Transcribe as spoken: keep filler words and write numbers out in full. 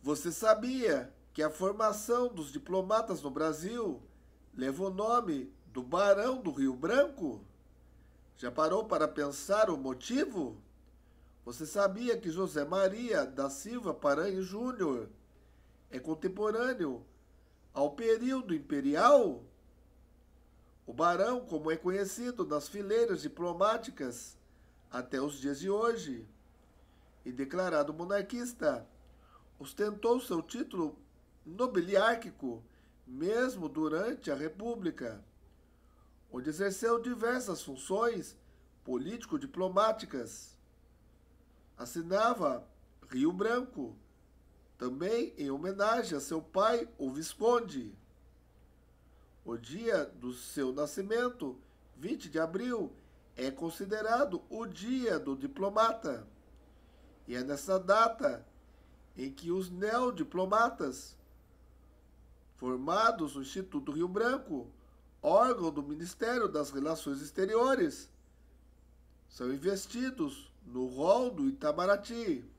Você sabia que a formação dos diplomatas no Brasil leva o nome do Barão do Rio Branco? Já parou para pensar o motivo? Você sabia que José Maria da Silva Paranhos Júnior é contemporâneo ao período imperial? O barão, como é conhecido nas fileiras diplomáticas até os dias de hoje, e declarado monarquista, ostentou seu título nobiliárquico mesmo durante a República, onde exerceu diversas funções político-diplomáticas. Assinava Rio Branco, também em homenagem a seu pai, o Visconde. O dia do seu nascimento, vinte de abril, é considerado o Dia do Diplomata. E é nessa data em que os neodiplomatas, formados no Instituto Rio Branco, órgão do Ministério das Relações Exteriores, são investidos no rol do Itamaraty.